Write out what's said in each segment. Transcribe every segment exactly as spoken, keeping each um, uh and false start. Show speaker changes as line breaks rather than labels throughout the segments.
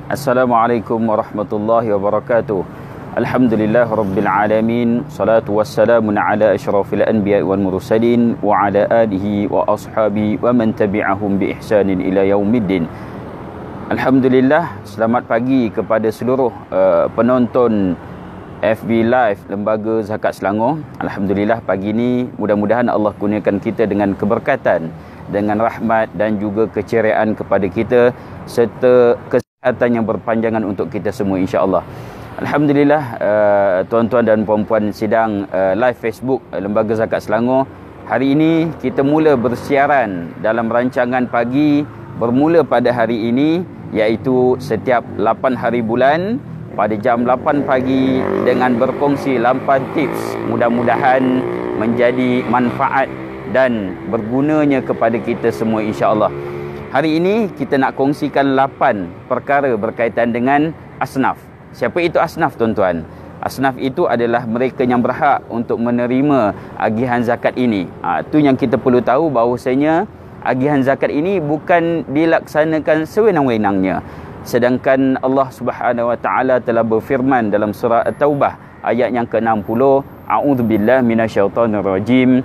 Assalamualaikum warahmatullahi wabarakatuh. Alhamdulillah rabbil alamin. Salatu wassalamu ala asyrafil anbiya wal mursalin wa ala alihi wa ashabi wa man tabi'ahum bi ihsanin ila yaumiddin. Alhamdulillah, selamat pagi kepada seluruh uh, penonton F B Live Lembaga Zakat Selangor. Alhamdulillah, pagi ini mudah-mudahan Allah kurniakan kita dengan keberkatan, dengan rahmat dan juga keceriaan kepada kita, serta kesihatan yang berpanjangan untuk kita semua, insya-Allah. Alhamdulillah, uh, tuan-tuan dan puan-puan sidang uh, live Facebook uh, Lembaga Zakat Selangor. Hari ini kita mula bersiaran dalam rancangan pagi bermula pada hari ini, iaitu setiap lapan hari bulan pada jam lapan pagi dengan berkongsi lapan tips, mudah-mudahan menjadi manfaat dan bergunanya kepada kita semua, insya-Allah. Hari ini kita nak kongsikan lapan perkara berkaitan dengan asnaf. Siapa itu asnaf, tuan-tuan? Asnaf itu adalah mereka yang berhak untuk menerima agihan zakat ini. Ha, itu yang kita perlu tahu, bahawasanya agihan zakat ini bukan dilaksanakan sewenang-wenangnya. Sedangkan Allah Subhanahu Wa Taala telah berfirman dalam surah At-Taubah ayat yang ke enam puluh, A'udzubillahi minasyaitonirrajim.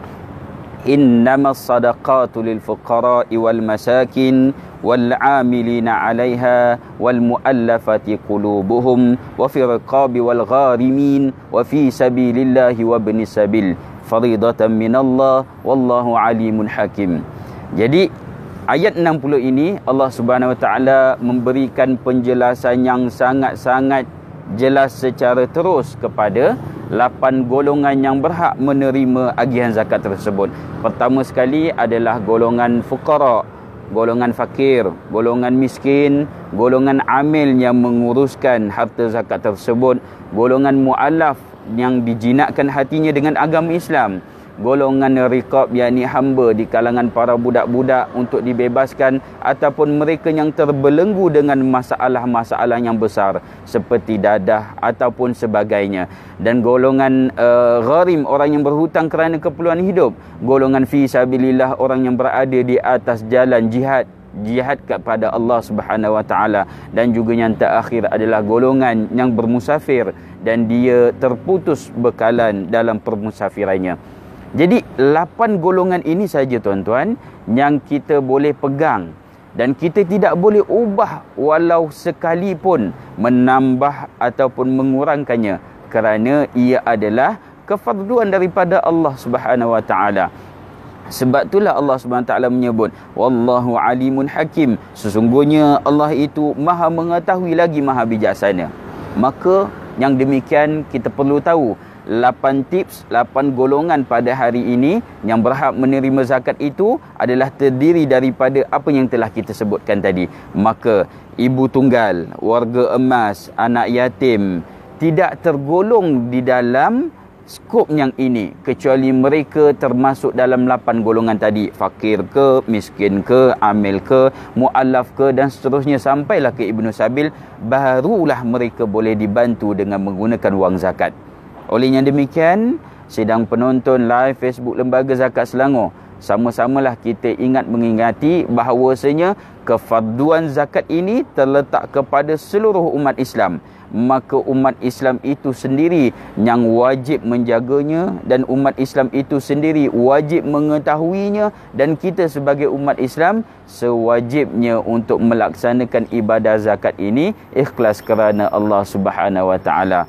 Innamas sadaqatu lil fuqara'i wal masakin wal 'amilina 'alaiha wal mu'allafati qulubuhum wa fi riqabi wal gharimin wa fi sabilillahi wa ibnis sabil faridatan minallah wallahu alimun hakim. Jadi ayat enam puluh ini Allah Subhanahu Wa Taala memberikan penjelasan yang sangat-sangat jelas secara terus kepada lapan golongan yang berhak menerima agihan zakat tersebut. Pertama sekali adalah golongan fuqara, golongan fakir, golongan miskin, golongan amil yang menguruskan harta zakat tersebut, golongan mu'allaf yang dijinakkan hatinya dengan agama Islam, golongan riqab, yakni hamba di kalangan para budak-budak untuk dibebaskan, ataupun mereka yang terbelenggu dengan masalah-masalah yang besar seperti dadah ataupun sebagainya, dan golongan uh, gharim, orang yang berhutang kerana keperluan hidup, golongan fi sabilillah, orang yang berada di atas jalan jihad jihad kepada Allah Subhanahu Wa Taala, dan juga yang terakhir adalah golongan yang bermusafir dan dia terputus bekalan dalam permusafirannya. Jadi lapan golongan ini saja, tuan-tuan, yang kita boleh pegang dan kita tidak boleh ubah walau sekalipun menambah ataupun mengurangkannya, kerana ia adalah kefarduan daripada Allah Subhanahu Wa Taala. Sebab itulah Allah Subhanahu Wa Taala menyebut wallahu alimun hakim, sesungguhnya Allah itu maha mengetahui lagi maha bijaksana. Maka yang demikian kita perlu tahu lapan tips, lapan golongan pada hari ini yang berhak menerima zakat itu adalah terdiri daripada apa yang telah kita sebutkan tadi. Maka ibu tunggal, warga emas, anak yatim tidak tergolong di dalam skop yang ini, kecuali mereka termasuk dalam lapan golongan tadi. Fakir ke, miskin ke, amil ke, mu'allaf ke, dan seterusnya sampailah ke Ibnu Sabil, barulah mereka boleh dibantu dengan menggunakan wang zakat. Oleh yang demikian, sidang penonton live Facebook Lembaga Zakat Selangor, sama-samalah kita ingat mengingati bahawasanya kefarduan zakat ini terletak kepada seluruh umat Islam. Maka umat Islam itu sendiri yang wajib menjaganya, dan umat Islam itu sendiri wajib mengetahuinya, dan kita sebagai umat Islam sewajibnya untuk melaksanakan ibadah zakat ini ikhlas kerana Allah Subhanahu Wa Taala.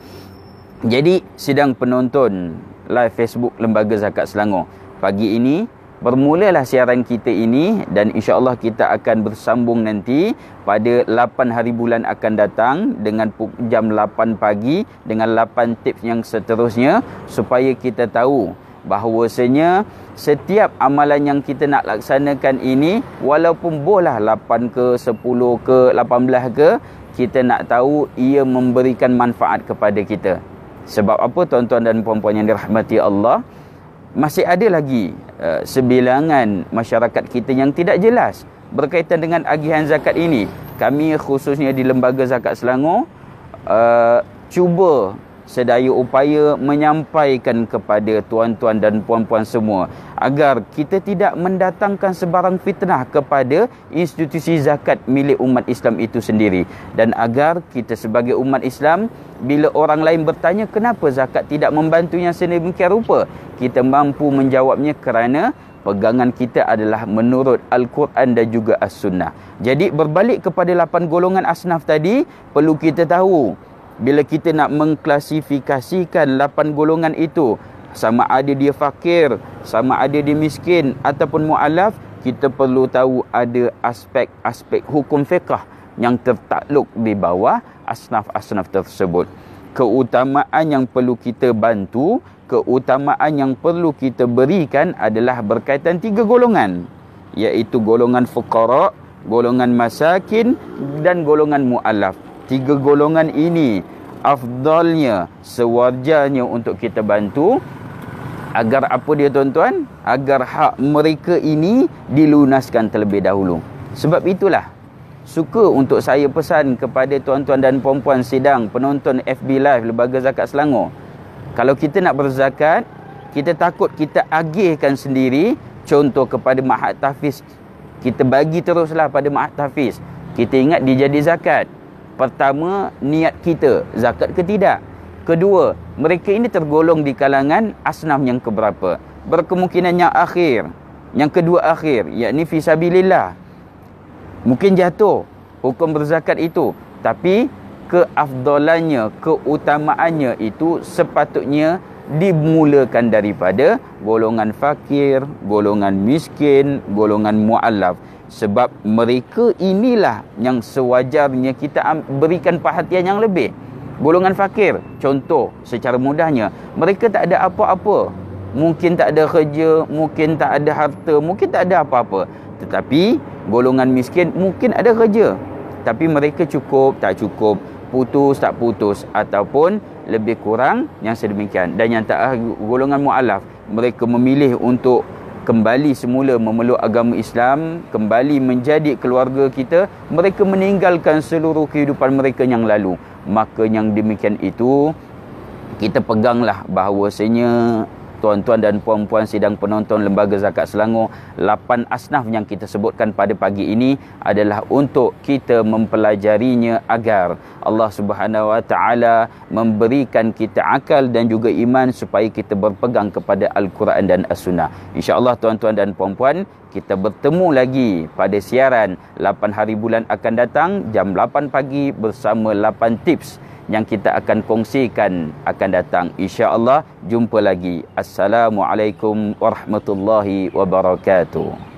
Jadi sidang penonton live Facebook Lembaga Zakat Selangor, pagi ini bermulalah siaran kita ini, dan insya-Allah kita akan bersambung nanti pada lapan hari bulan akan datang dengan jam lapan pagi dengan lapan tips yang seterusnya, supaya kita tahu bahawasanya setiap amalan yang kita nak laksanakan ini, walaupun boleh lapan ke, sepuluh ke, lapan belas ke, kita nak tahu ia memberikan manfaat kepada kita. Sebab apa, tuan-tuan dan puan-puan yang dirahmati Allah? Masih ada lagi uh, sebilangan masyarakat kita yang tidak jelas berkaitan dengan agihan zakat ini. Kami khususnya di Lembaga Zakat Selangor uh, cuba sedaya upaya menyampaikan kepada tuan-tuan dan puan-puan semua agar kita tidak mendatangkan sebarang fitnah kepada institusi zakat milik umat Islam itu sendiri, dan agar kita sebagai umat Islam, bila orang lain bertanya kenapa zakat tidak membantunya sedemikian rupa, kita mampu menjawabnya kerana pegangan kita adalah menurut Al-Quran dan juga As-Sunnah. Jadi berbalik kepada lapan golongan asnaf tadi, perlu kita tahu bila kita nak mengklasifikasikan lapan golongan itu, sama ada dia fakir, sama ada dia miskin ataupun mu'alaf, kita perlu tahu ada aspek-aspek hukum fiqh yang tertakluk di bawah asnaf-asnaf tersebut. Keutamaan yang perlu kita bantu, keutamaan yang perlu kita berikan adalah berkaitan tiga golongan, iaitu golongan fuqara, golongan masakin dan golongan mu'alaf. Tiga golongan ini afdalnya, sewajarnya untuk kita bantu, agar apa dia tuan-tuan? Agar hak mereka ini dilunaskan terlebih dahulu. Sebab itulah suka untuk saya pesan kepada tuan-tuan dan puan-puan sidang penonton F B Live Lembaga Zakat Selangor, kalau kita nak berzakat, kita takut kita agihkan sendiri, contoh kepada Mahat Tahfiz, kita bagi teruslah pada Mahat Tahfiz. Kita ingat dia jadi zakat. Pertama, niat kita zakat ke tidak. Kedua, mereka ini tergolong di kalangan asnaf yang keberapa? Berkemungkinan yang akhir, yang kedua akhir, yakni fisabilillah. Mungkin jatuh hukum berzakat itu, tapi keafdalannya, keutamaannya itu sepatutnya dimulakan daripada golongan fakir, golongan miskin, golongan mu'alaf. Sebab mereka inilah yang sewajarnya kita berikan perhatian yang lebih. Golongan fakir, contoh secara mudahnya, mereka tak ada apa-apa. Mungkin tak ada kerja, mungkin tak ada harta, mungkin tak ada apa-apa. Tetapi golongan miskin mungkin ada kerja, tapi mereka cukup, tak cukup, putus, tak putus, ataupun lebih kurang yang sedemikian. Dan yang tak golongan mu'alaf, mereka memilih untuk kembali semula memeluk agama Islam, kembali menjadi keluarga kita, mereka meninggalkan seluruh kehidupan mereka yang lalu. Maka yang demikian itu, kita peganglah bahawasanya tuan-tuan dan puan-puan sidang penonton Lembaga Zakat Selangor, lapan asnaf yang kita sebutkan pada pagi ini adalah untuk kita mempelajarinya agar Allah Subhanahu Wa Taala memberikan kita akal dan juga iman supaya kita berpegang kepada Al-Quran dan As-Sunnah. Insya-Allah tuan-tuan dan puan-puan, kita bertemu lagi pada siaran lapan hari bulan akan datang jam lapan pagi bersama lapan tips yang kita akan kongsikan akan datang. InsyaAllah jumpa lagi. Assalamualaikum warahmatullahi wabarakatuh.